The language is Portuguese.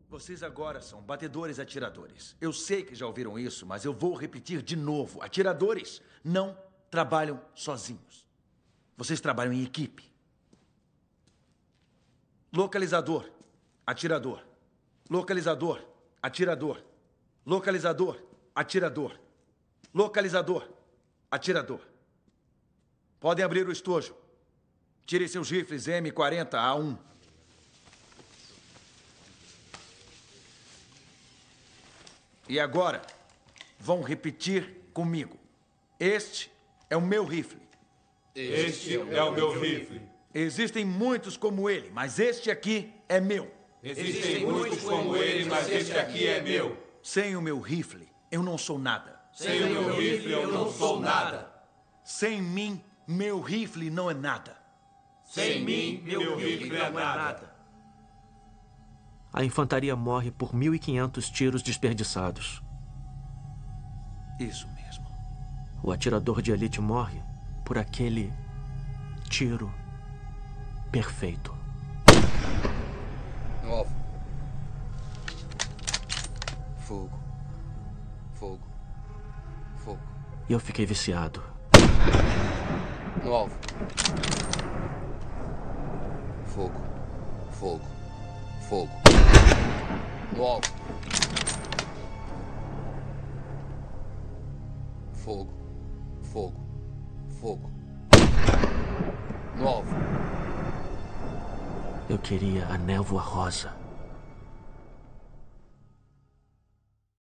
Vocês agora são batedores atiradores. Eu sei que já ouviram isso, mas eu vou repetir de novo. Atiradores não trabalham sozinhos. Vocês trabalham em equipe. Localizador, atirador. Localizador, atirador. Localizador, atirador. Localizador, atirador. Podem abrir o estojo. Tirem seus rifles M40A1. E agora, vão repetir comigo. Este é o meu rifle. Este é o meu rifle. Existem muitos como ele, mas este aqui é meu. Existem muitos como ele, mas este aqui é meu. Sem o meu rifle, eu não sou nada. Sem o meu rifle, eu não sou nada. Sem mim, meu rifle não é nada. Sem mim, meu rifle é nada. A infantaria morre por 1.500 tiros desperdiçados. Isso mesmo. O atirador de elite morre por aquele tiro perfeito. No alvo. Fogo. Fogo. Fogo. E eu fiquei viciado. No alvo. Fogo. Fogo. Fogo. No alvo. Fogo. Fogo. Fogo. No alvo. Eu queria a névoa rosa.